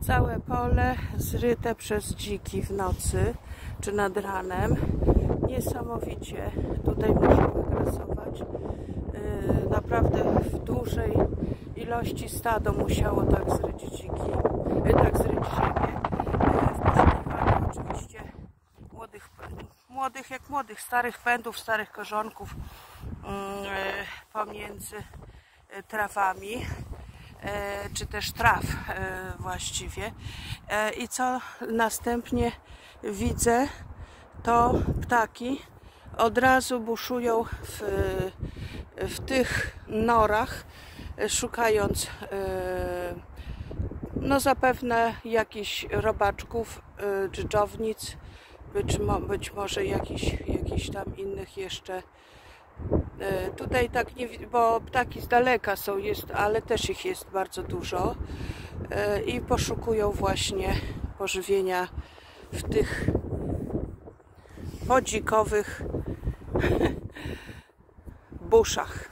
Całe pole zryte przez dziki w nocy czy nad ranem. Niesamowicie tutaj musiały grasować. Naprawdę w dużej ilości stado musiało tak zryć dziki, tak zryć ziemię. W poszukiwaniu oczywiście młodych, starych pędów, starych korzonków pomiędzy trawami, czy też traw właściwie. I co następnie widzę, to ptaki od razu buszują w tych norach, szukając no zapewne jakichś robaczków, dżdżownic, być może jakichś tam innych jeszcze. Tutaj tak nie, bo ptaki z daleka są, ale też ich jest bardzo dużo i poszukują właśnie pożywienia w tych podzikowych buszach.